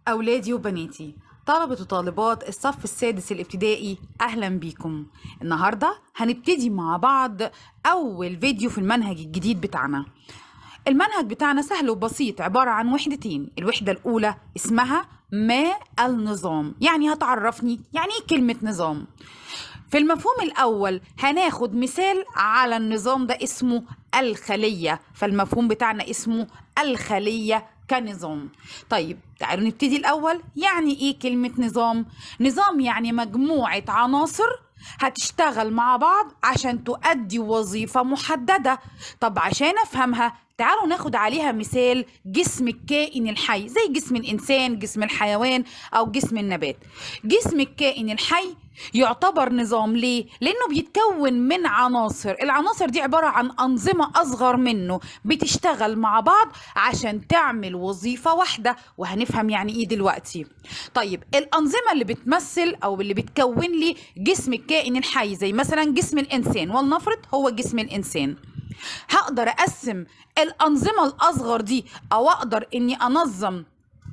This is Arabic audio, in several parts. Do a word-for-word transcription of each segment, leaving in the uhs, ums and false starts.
أولادي وبناتي، طلبة وطالبات الصف السادس الابتدائي، أهلا بيكم. النهاردة هنبتدي مع بعض أول فيديو في المنهج الجديد بتاعنا. المنهج بتاعنا سهل وبسيط، عبارة عن وحدتين. الوحدة الأولى اسمها ما النظام، يعني هتعرفني يعني إيه كلمة نظام. في المفهوم الأول هناخد مثال على النظام ده اسمه الخلية، فالمفهوم بتاعنا اسمه الخلية كنظام. طيب تعالوا نبتدي الأول. يعني إيه كلمة نظام؟ نظام يعني مجموعة عناصر هتشتغل مع بعض عشان تؤدي وظيفة محددة. طب عشان أفهمها تعالوا ناخد عليها مثال جسم الكائن الحي، زي جسم الإنسان، جسم الحيوان، أو جسم النبات. جسم الكائن الحي يعتبر نظام ليه؟ لأنه بيتكون من عناصر، العناصر دي عبارة عن أنظمة أصغر منه بتشتغل مع بعض عشان تعمل وظيفة واحدة، وهنفهم يعني إيه دلوقتي. طيب الأنظمة اللي بتمثل أو اللي بتكون لي جسم الكائن الحي زي مثلا جسم الإنسان، ولنفرض هو جسم الإنسان، هقدر أقسم الأنظمة الأصغر دي أو أقدر إني أنظم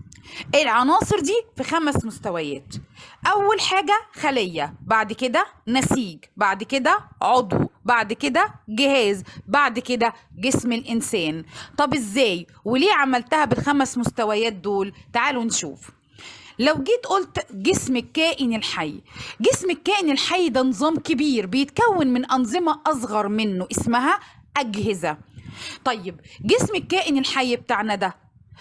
العناصر دي في خمس مستويات. أول حاجة خلية، بعد كده نسيج، بعد كده عضو، بعد كده جهاز، بعد كده جسم الإنسان. طب إزاي وليه عملتها بالخمس مستويات دول؟ تعالوا نشوف. لو جيت قلت جسم الكائن الحي، جسم الكائن الحي ده نظام كبير بيتكون من أنظمة أصغر منه اسمها أجهزة. طيب جسم الكائن الحي بتاعنا ده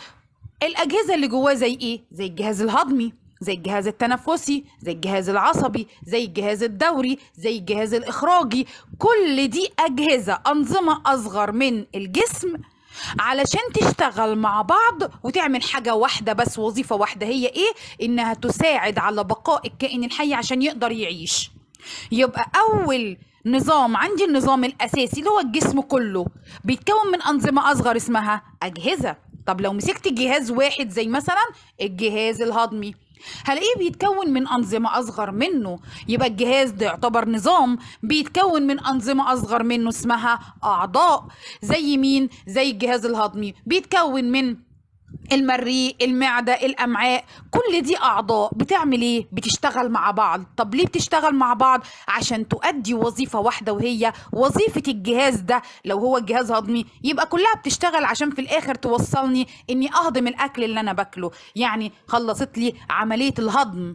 الأجهزة اللي جواه زي إيه؟ زي الجهاز الهضمي، زي الجهاز التنفسي، زي الجهاز العصبي، زي الجهاز الدوري، زي الجهاز الإخراجي. كل دي أجهزة أنظمة أصغر من الجسم علشان تشتغل مع بعض وتعمل حاجة واحدة بس، وظيفة واحدة، هي إيه؟ إنها تساعد على بقاء الكائن الحي عشان يقدر يعيش. يبقى أول نظام عندي النظام الأساسي اللي هو الجسم كله بيتكون من أنظمة أصغر اسمها أجهزة. طب لو مسكت جهاز واحد زي مثلا الجهاز الهضمي هلاقيه بيتكون من أنظمة أصغر منه، يبقى الجهاز ده يعتبر نظام بيتكون من أنظمة أصغر منه اسمها أعضاء. زي مين؟ زي الجهاز الهضمي بيتكون من المريء، المعدة، الأمعاء، كل دي أعضاء بتعمل إيه؟ بتشتغل مع بعض. طب ليه بتشتغل مع بعض؟ عشان تؤدي وظيفة واحدة، وهي وظيفة الجهاز ده. لو هو الجهاز هضمي يبقى كلها بتشتغل عشان في الآخر توصلني إني أهضم الأكل اللي أنا باكله، يعني خلصت لي عملية الهضم.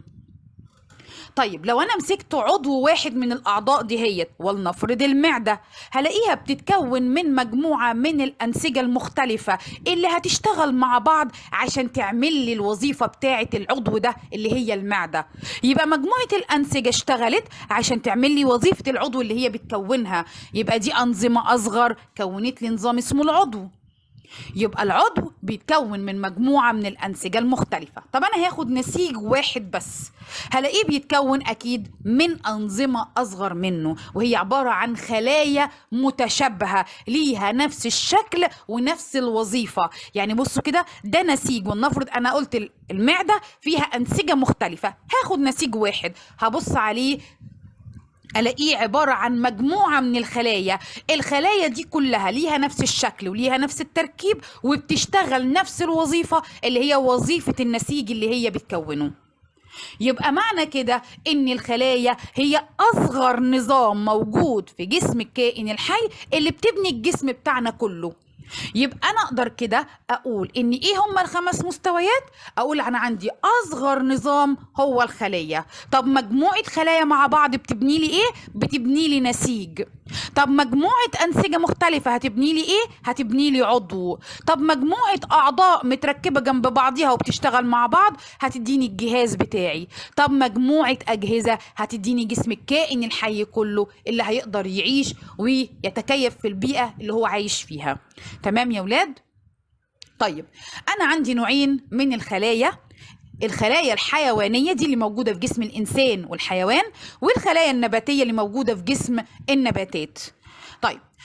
طيب لو انا مسكت عضو واحد من الاعضاء دي هي ولنفرض المعده، هلاقيها بتتكون من مجموعه من الانسجه المختلفه اللي هتشتغل مع بعض عشان تعمل لي الوظيفه بتاعه العضو ده اللي هي المعده. يبقى مجموعه الانسجه اشتغلت عشان تعمل لي وظيفه العضو اللي هي بتكونها، يبقى دي انظمه اصغر كونت لي نظام اسمه العضو. يبقى العضو بيتكون من مجموعة من الأنسجة المختلفة. طب أنا هاخد نسيج واحد بس، هلاقيه بيتكون أكيد من أنظمة أصغر منه، وهي عبارة عن خلايا متشابهة ليها نفس الشكل ونفس الوظيفة. يعني بصوا كده، ده نسيج، ولنفرض أنا قلت المعدة فيها أنسجة مختلفة، هاخد نسيج واحد هبص عليه ألاقيه عبارة عن مجموعة من الخلايا. الخلايا دي كلها ليها نفس الشكل وليها نفس التركيب وبتشتغل نفس الوظيفة اللي هي وظيفة النسيج اللي هي بتكونه. يبقى معنى كده إن الخلايا هي أصغر نظام موجود في جسم الكائن الحي اللي بتبني الجسم بتاعنا كله. يبقى أنا أقدر كده أقول إن إيه هما الخمس مستويات؟ أقول أنا عندي أصغر نظام هو الخلية. طب مجموعة خلايا مع بعض بتبني لي إيه؟ بتبني لي نسيج. طب مجموعة أنسجة مختلفة هتبني لي إيه؟ هتبني لي عضو. طب مجموعة أعضاء متركبة جنب بعضيها وبتشتغل مع بعض هتديني الجهاز بتاعي. طب مجموعة أجهزة هتديني جسم الكائن الحي كله اللي هيقدر يعيش ويتكيف في البيئة اللي هو عايش فيها. تمام يا ولاد؟ طيب أنا عندي نوعين من الخلايا، الخلايا الحيوانية دي اللي موجودة في جسم الإنسان والحيوان، والخلايا النباتية اللي موجودة في جسم النباتات. طيب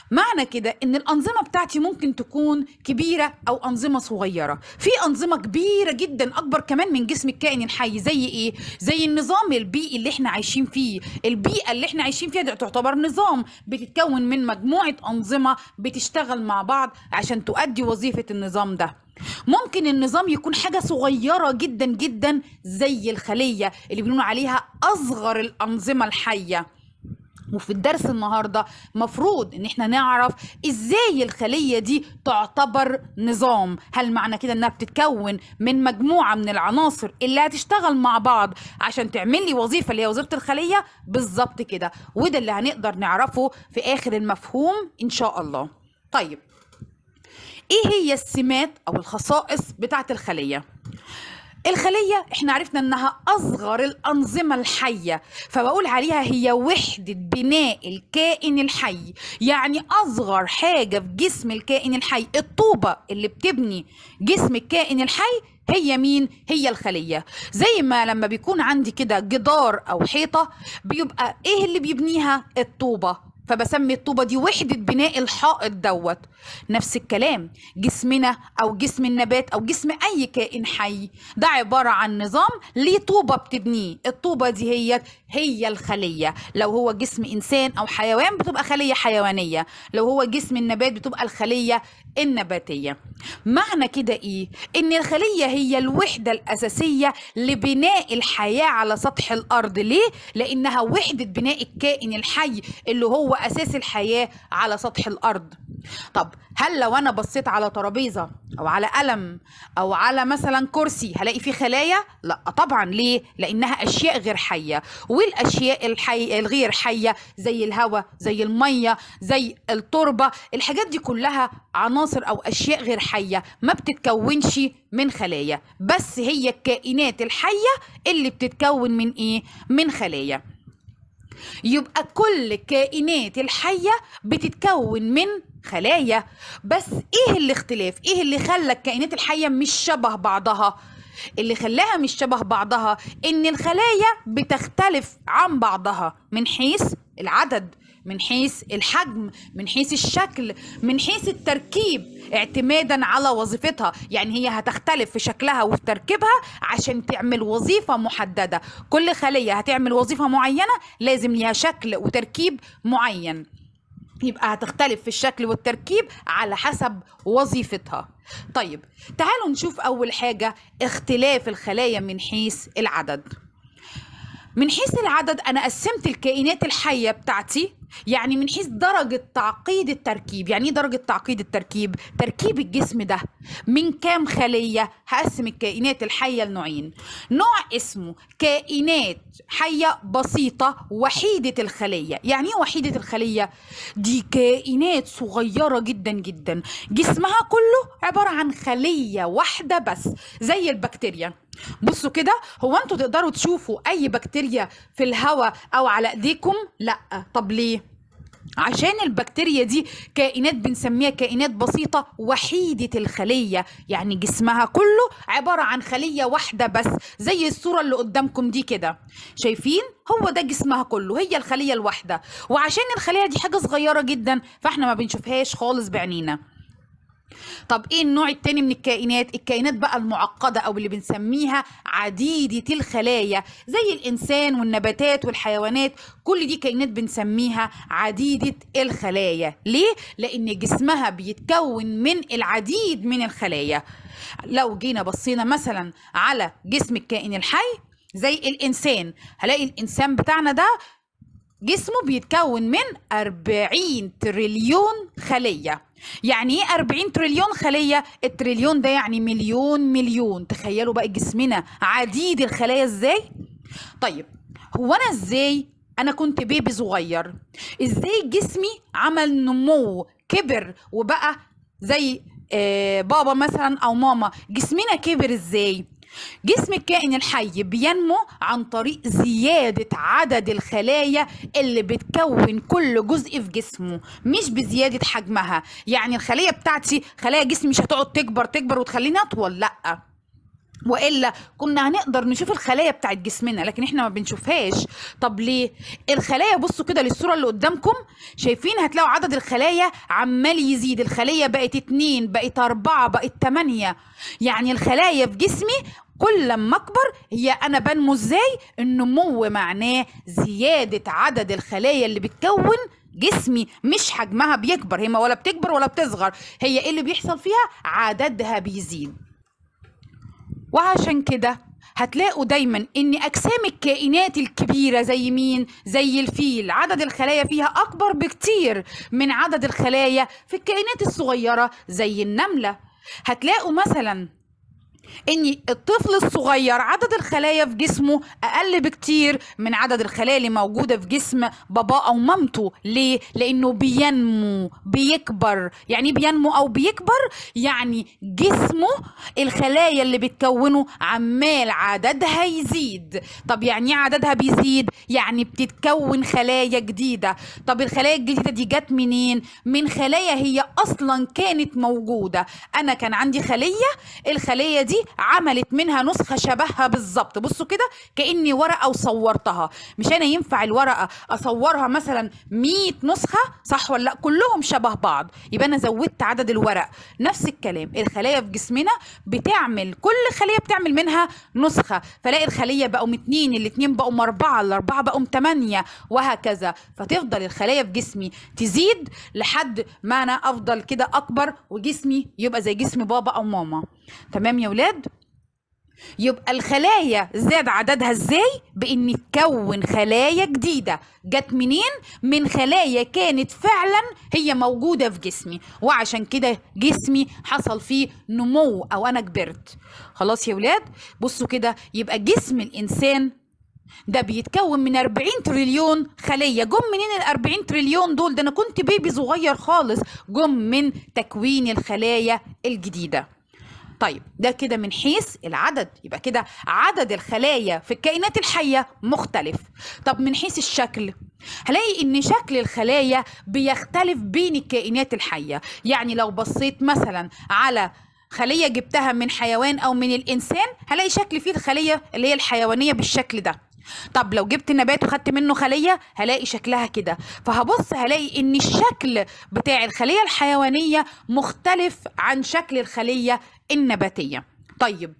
معنى كده ان الانظمه بتاعتي ممكن تكون كبيره او انظمه صغيره. في انظمه كبيره جدا اكبر كمان من جسم الكائن الحي، زي ايه؟ زي النظام البيئي اللي احنا عايشين فيه. البيئه اللي احنا عايشين فيها دي تعتبر نظام، بتتكون من مجموعه انظمه بتشتغل مع بعض عشان تؤدي وظيفه النظام ده. ممكن النظام يكون حاجة صغيرة جدا جدا زي الخلية اللي بنقول عليها أصغر الأنظمة الحية. وفي الدرس النهاردة مفروض ان احنا نعرف ازاي الخلية دي تعتبر نظام. هل معنى كده انها بتتكون من مجموعة من العناصر اللي هتشتغل مع بعض عشان تعمل لي وظيفة اللي هي وظيفة الخلية؟ بالظبط كده، وده اللي هنقدر نعرفه في اخر المفهوم ان شاء الله. طيب، ايه هي السمات او الخصائص بتاعت الخلية؟ الخلية احنا عرفنا انها اصغر الانظمة الحية، فبقول عليها هي وحدة بناء الكائن الحي، يعني اصغر حاجة في جسم الكائن الحي. الطوبة اللي بتبني جسم الكائن الحي هي مين؟ هي الخلية. زي ما لما بيكون عندي كده جدار او حيطة، بيبقى ايه اللي بيبنيها؟ الطوبة، فبسمي الطوبة دي وحدة بناء الحائط دوت. نفس الكلام جسمنا أو جسم النبات أو جسم أي كائن حي، ده عبارة عن نظام ليه طوبة بتبنيه. الطوبة دي هي هي الخلية. لو هو جسم إنسان أو حيوان بتبقى خلية حيوانية، لو هو جسم النبات بتبقى الخلية النباتية. معنى كده إيه؟ إن الخلية هي الوحدة الأساسية لبناء الحياة على سطح الأرض. ليه؟ لأنها وحدة بناء الكائن الحي اللي هو أساس الحياة على سطح الأرض. طب هل لو أنا بصيت على ترابيزة أو على قلم أو على مثلا كرسي هلاقي فيه خلايا؟ لا طبعا. ليه؟ لأنها أشياء غير حية. والأشياء الحي... الغير حية زي الهواء، زي المية، زي التربة، الحاجات دي كلها عناصر أو أشياء غير حية ما بتتكونش من خلايا، بس هي الكائنات الحية اللي بتتكون من إيه؟ من خلايا. يبقى كل كائنات الحية بتتكون من خلايا. بس ايه الاختلاف؟ ايه اللي خلى الكائنات الحية مش شبه بعضها؟ اللي خلاها مش شبه بعضها ان الخلايا بتختلف عن بعضها من حيث العدد، من حيث الحجم، من حيث الشكل، من حيث التركيب، اعتمادا على وظيفتها. يعني هي هتختلف في شكلها وفي تركيبها عشان تعمل وظيفة محددة. كل خلية هتعمل وظيفة معينة لازم ليها شكل وتركيب معين، يبقى هتختلف في الشكل والتركيب على حسب وظيفتها. طيب تعالوا نشوف أول حاجة اختلاف الخلايا من حيث العدد. من حيث العدد أنا قسمت الكائنات الحية بتاعتي يعني من حيث درجة تعقيد التركيب. يعني ايه درجة تعقيد التركيب؟ تركيب الجسم ده من كام خلية؟ هقسم الكائنات الحية لنوعين. نوع اسمه كائنات حية بسيطة وحيدة الخلية. يعني ايه وحيدة الخلية؟ دي كائنات صغيرة جدا جدا جسمها كله عبارة عن خلية واحدة بس، زي البكتيريا. بصوا كده، هو انتوا تقدروا تشوفوا اي بكتيريا في الهواء او على ايديكم؟ لا. طب ليه؟ عشان البكتيريا دي كائنات بنسميها كائنات بسيطة وحيدة الخلية، يعني جسمها كله عبارة عن خلية واحدة بس، زي الصورة اللي قدامكم دي كده. شايفين؟ هو ده جسمها كله، هي الخلية الواحدة. وعشان الخلية دي حاجة صغيرة جدا فاحنا ما بنشوفهاش خالص بعينينا. طب ايه النوع التاني من الكائنات؟ الكائنات بقى المعقدة او اللي بنسميها عديدة الخلايا، زي الانسان والنباتات والحيوانات. كل دي كائنات بنسميها عديدة الخلايا. ليه؟ لان جسمها بيتكون من العديد من الخلايا. لو جينا بصينا مثلا على جسم الكائن الحي زي الانسان، هلاقي الانسان بتاعنا ده جسمه بيتكون من أربعين تريليون خلية. يعني ايه أربعين تريليون خلية؟ التريليون ده يعني مليون مليون. تخيلوا بقى جسمنا عديد الخلايا ازاي؟ طيب هو انا ازاي انا كنت بيبي صغير، ازاي جسمي عمل نمو كبر وبقى زي آه بابا مثلا او ماما؟ جسمنا كبر ازاي؟ جسم الكائن الحي بينمو عن طريق زيادة عدد الخلايا اللي بتكون كل جزء في جسمه، مش بزيادة حجمها. يعني الخلية بتاعتي، خلايا جسمي مش هتقعد تكبر تكبر وتخليني أطول، لأ. والا كنا هنقدر نشوف الخلايا بتاعت جسمنا، لكن احنا ما بنشوفهاش. طب ليه؟ الخلايا بصوا كده للصوره اللي قدامكم، شايفين؟ هتلاقوا عدد الخلايا عمال يزيد، الخليه بقت اتنين، بقت اربعه، بقت تمانيه. يعني الخلايا في جسمي كل لما اكبر، هي انا بنمو ازاي؟ النمو معناه زياده عدد الخلايا اللي بتكون جسمي، مش حجمها بيكبر، هي ولا بتكبر ولا بتصغر، هي ايه اللي بيحصل فيها؟ عددها بيزيد. وعشان كده هتلاقوا دايما ان اجسام الكائنات الكبيره زي مين؟ زي الفيل، عدد الخلايا فيها اكبر بكتير من عدد الخلايا في الكائنات الصغيره زي النمله. هتلاقوا مثلا ان الطفل الصغير عدد الخلايا في جسمه اقل بكتير من عدد الخلايا اللي موجوده في جسم باباه او مامته. ليه؟ لانه بينمو، بيكبر. يعني بينمو او بيكبر؟ يعني جسمه الخلايا اللي بتكونه عمال عددها يزيد. طب يعني ايه عددها بيزيد؟ يعني بتتكون خلايا جديده. طب الخلايا الجديده دي جت منين؟ من خلايا هي اصلا كانت موجوده. انا كان عندي خليه، الخليه دي عملت منها نسخة شبهها بالظبط. بصوا كده كأني ورقة وصورتها. مش أنا ينفع الورقة أصورها مثلا مية نسخة، صح ولا لأ؟ كلهم شبه بعض، يبقى أنا زودت عدد الورق. نفس الكلام الخلايا في جسمنا بتعمل، كل خلية بتعمل منها نسخة، فلاقي الخلية بقوا اتنين، الاتنين بقوا أربعة، الأربعة بقوا تمانية، وهكذا. فتفضل الخلايا في جسمي تزيد لحد ما أنا أفضل كده أكبر وجسمي يبقى زي جسم بابا أو ماما. تمام يا ولاد؟ يبقى الخلايا زاد عددها ازاي؟ بان تكون خلايا جديده. جت منين؟ من خلايا كانت فعلا هي موجوده في جسمي، وعشان كده جسمي حصل فيه نمو او انا كبرت. خلاص يا ولاد؟ بصوا كده، يبقى جسم الانسان ده بيتكون من أربعين تريليون خلية. جم منين ال أربعين تريليون دول؟ ده انا كنت بيبي صغير خالص. جم من تكوين الخلايا الجديده. طيب ده كده من حيث العدد، يبقى كده عدد الخلايا في الكائنات الحية مختلف. طب من حيث الشكل، هلاقي ان شكل الخلايا بيختلف بين الكائنات الحية. يعني لو بصيت مثلا على خلية جبتها من حيوان او من الانسان، هلاقي شكل فيه الخلية اللي هي الحيوانية بالشكل ده. طب لو جبت نبات وخدت منه خلية، هلاقي شكلها كده. فهبص هلاقي ان الشكل بتاع الخلية الحيوانية مختلف عن شكل الخلية النباتية. طيب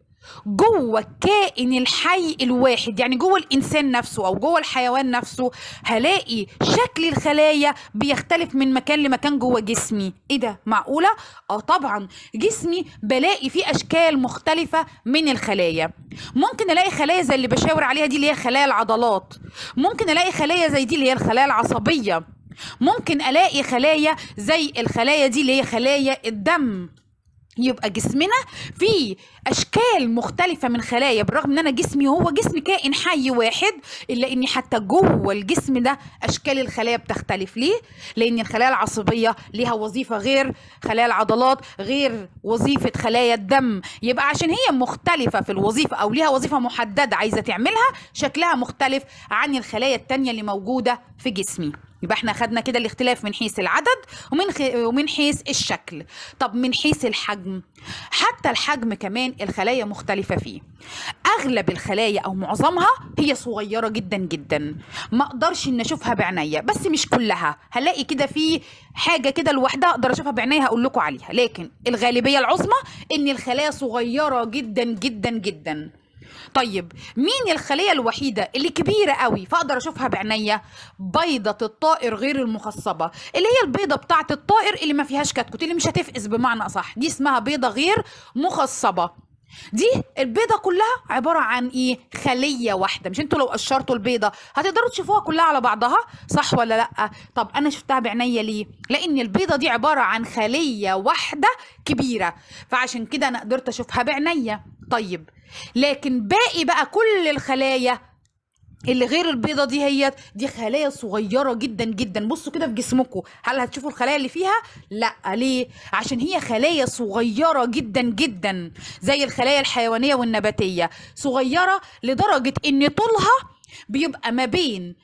جوه الكائن الحي الواحد، يعني جوه الانسان نفسه او جوه الحيوان نفسه، هلاقي شكل الخلايا بيختلف من مكان لمكان جوه جسمي. ايه ده؟ معقوله؟ اه طبعا، جسمي بلاقي فيه اشكال مختلفه من الخلايا. ممكن الاقي خلايا زي اللي بشاور عليها دي اللي هي خلايا العضلات، ممكن الاقي خلايا زي دي اللي هي الخلايا العصبيه، ممكن الاقي خلايا زي الخلايا دي اللي هي خلايا الدم. يبقى جسمنا فيه اشكال مختلفه من خلايا، بالرغم ان انا جسمي هو جسم كائن حي واحد، الا اني حتى جوه الجسم ده اشكال الخلايا بتختلف. ليه؟ لان الخلايا العصبيه ليها وظيفه غير خلايا العضلات، غير وظيفه خلايا الدم. يبقى عشان هي مختلفه في الوظيفه او ليها وظيفه محدده عايزه تعملها، شكلها مختلف عن الخلايا التانيه اللي موجوده في جسمي. يبقى احنا خدنا كده الاختلاف من حيث العدد ومن خ... ومن حيث الشكل. طب من حيث الحجم، حتى الحجم كمان الخلايا مختلفة فيه. اغلب الخلايا او معظمها هي صغيرة جدا جدا، ما اقدرش ان اشوفها بعينيا، بس مش كلها. هلاقي كده في حاجة كده لوحدها اقدر اشوفها بعينيا هقول لكم عليها، لكن الغالبية العظمى ان الخلايا صغيرة جدا جدا جدا. طيب مين الخلية الوحيدة اللي كبيرة قوي فاقدر اشوفها بعينيا؟ بيضة الطائر غير المخصبة، اللي هي البيضة بتاعة الطائر اللي ما فيهاش كتكوت، اللي مش هتفقس بمعنى اصح، دي اسمها بيضة غير مخصبة. دي البيضة كلها عبارة عن ايه؟ خلية واحدة. مش انتوا لو قشرتوا البيضة هتقدروا تشوفوها كلها على بعضها، صح ولا لا؟ طب انا شفتها بعينيا ليه؟ لان البيضة دي عبارة عن خلية واحدة كبيرة، فعشان كده انا قدرت اشوفها بعينيا. طيب لكن باقي بقى كل الخلايا اللي غير البيضة دي، هي دي خلايا صغيرة جدا جدا. بصوا كده في جسمكم، هل هتشوفوا الخلايا اللي فيها؟ لا. ليه؟ عشان هي خلايا صغيرة جدا جدا، زي الخلايا الحيوانية والنباتية، صغيرة لدرجة ان طولها بيبقى ما بين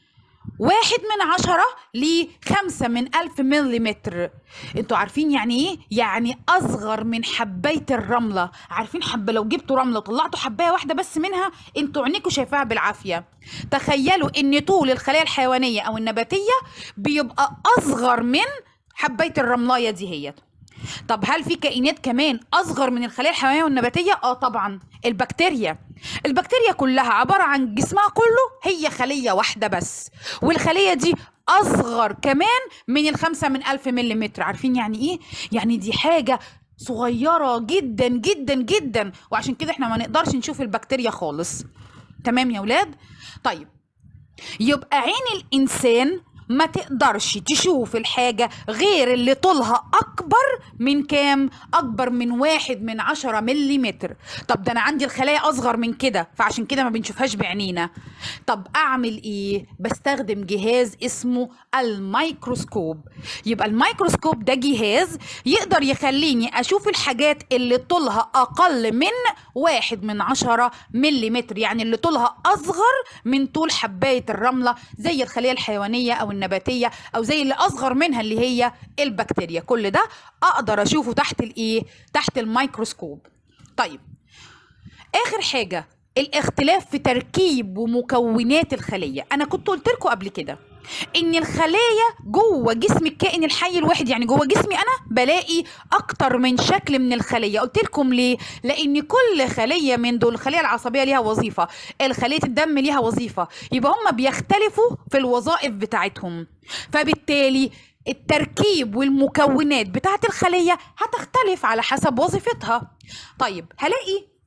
واحد من عشرة لخمسة من ألف مليمتر. انتوا عارفين يعني ايه؟ يعني أصغر من حباية الرملة. عارفين حبة لو جبتوا رملة وطلعتوا حباية واحدة بس منها انتوا عينيكوا شايفاها بالعافية. تخيلوا ان طول الخلايا الحيوانية أو النباتية بيبقى أصغر من حباية الرملاية دي هي. طب هل في كائنات كمان اصغر من الخلايا الحيوانيه والنباتيه؟ اه طبعا، البكتيريا. البكتيريا كلها عباره عن جسمها كله هي خليه واحده بس، والخليه دي اصغر كمان من الخمسة من ألف مليمتر. عارفين يعني ايه؟ يعني دي حاجه صغيره جدا جدا جدا، وعشان كده احنا ما نقدرش نشوف البكتيريا خالص. تمام يا ولاد؟ طيب، يبقى عين الانسان ما تقدرش تشوف الحاجة غير اللي طولها أكبر من كام؟ أكبر من واحد من عشرة مليمتر. طب ده أنا عندي الخلايا أصغر من كده، فعشان كده ما بنشوفهاش بعينينا. طب أعمل إيه؟ بستخدم جهاز اسمه الميكروسكوب. يبقى الميكروسكوب ده جهاز يقدر يخليني أشوف الحاجات اللي طولها أقل من واحد من عشرة مليمتر، يعني اللي طولها أصغر من طول حباية الرملة، زي الخلية الحيوانية أو النباتية، أو زي اللي أصغر منها اللي هي البكتيريا. كل ده أقدر أشوفه تحت الإيه؟ تحت الميكروسكوب. طيب، آخر حاجة الاختلاف في تركيب ومكونات الخلية. أنا كنت قلت لكم قبل كده ان الخلايا جوه جسم الكائن الحي الواحد، يعني جوه جسمي انا بلاقي اكتر من شكل من الخليه. قلت لكم ليه؟ لان كل خليه من دول، الخليه العصبيه ليها وظيفه، الخليه الدم ليها وظيفه، يبقى هم بيختلفوا في الوظائف بتاعتهم، فبالتالي التركيب والمكونات بتاعت الخليه هتختلف على حسب وظيفتها. طيب، هلاقي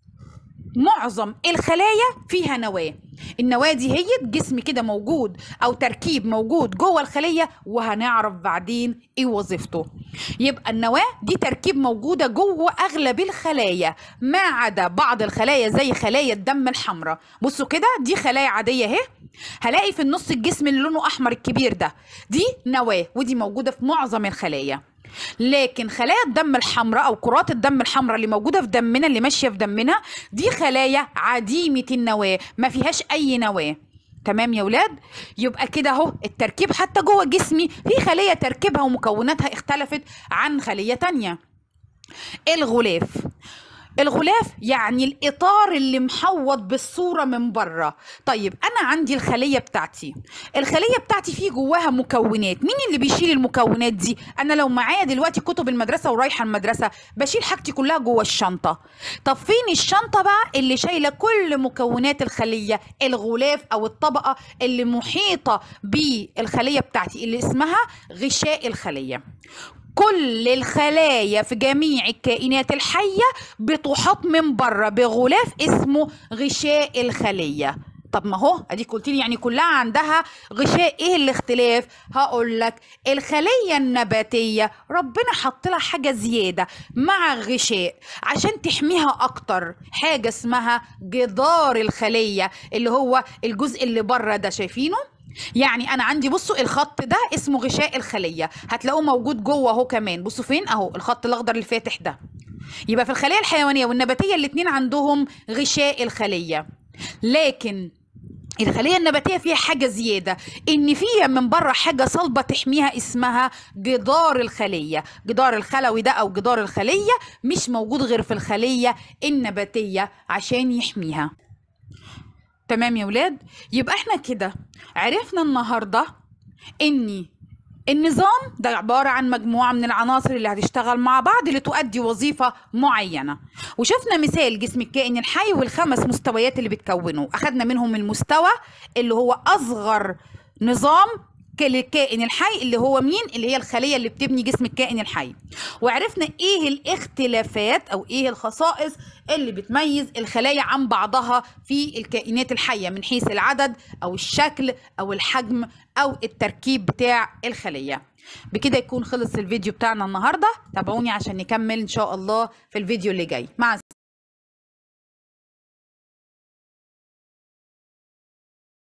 معظم الخلايا فيها نواة. النواة دي هي جسم كده موجود أو تركيب موجود جوه الخلية، وهنعرف بعدين إيه وظيفته. يبقى النواة دي تركيب موجودة جوه أغلب الخلايا، ما عدا بعض الخلايا زي خلايا الدم الحمراء. بصوا كده، دي خلايا عادية اهي، هلاقي في النص الجسم اللي لونه أحمر الكبير ده، دي نواة، ودي موجودة في معظم الخلايا. لكن خلايا الدم الحمراء او كرات الدم الحمراء اللي موجوده في دمنا، اللي ماشيه في دمنا، دي خلايا عديمه النواه، ما فيهاش اي نواه. تمام يا ولاد؟ يبقى كده اهو التركيب حتى جوه جسمي في خليه تركيبها ومكوناتها اختلفت عن خليه تانية. الغلاف. الغلاف يعني الإطار اللي محوط بالصورة من بره. طيب، أنا عندي الخلية بتاعتي، الخلية بتاعتي فيه جواها مكونات. مين اللي بيشيل المكونات دي؟ أنا لو معايا دلوقتي كتب المدرسة ورايحة المدرسة، بشيل حاجتي كلها جوه الشنطة. طب فين الشنطة بقى اللي شايلة كل مكونات الخلية؟ الغلاف أو الطبقة اللي محيطة بالخلية بتاعتي اللي اسمها غشاء الخلية. كل الخلايا في جميع الكائنات الحية بتحاط من بره بغلاف اسمه غشاء الخلية. طب ما هو اديك قلت لي يعني كلها عندها غشاء، ايه الاختلاف؟ هقول لك، الخلية النباتية ربنا حط لها حاجة زيادة مع غشاء عشان تحميها اكتر، حاجة اسمها جدار الخلية، اللي هو الجزء اللي بره ده، شايفينه؟ يعني انا عندي، بصوا الخط ده اسمه غشاء الخليه، هتلاقوه موجود جوه اهو كمان. بصوا فين اهو الخط الاخضر الفاتح ده. يبقى في الخليه الحيوانيه والنباتيه الاثنين عندهم غشاء الخليه، لكن الخليه النباتيه فيها حاجه زياده، ان فيها من بره حاجه صلبه تحميها اسمها جدار الخليه. جدار الخلوي ده او جدار الخليه مش موجود غير في الخليه النباتيه عشان يحميها. تمام يا ولاد؟ يبقى احنا كده عرفنا النهارده ان النظام ده عبارة عن مجموعة من العناصر اللي هتشتغل مع بعض لتؤدي وظيفة معينة، وشفنا مثال جسم الكائن الحي والخمس مستويات اللي بتكونه. أخدنا منهم المستوى اللي هو أصغر نظام للكائن الحي، اللي هو مين؟ اللي هي الخلية اللي بتبني جسم الكائن الحي. وعرفنا ايه الاختلافات او ايه الخصائص اللي بتميز الخلايا عن بعضها في الكائنات الحية من حيث العدد او الشكل او الحجم او التركيب بتاع الخلية. بكده يكون خلص الفيديو بتاعنا النهاردة. تابعوني عشان نكمل ان شاء الله في الفيديو اللي جاي. مع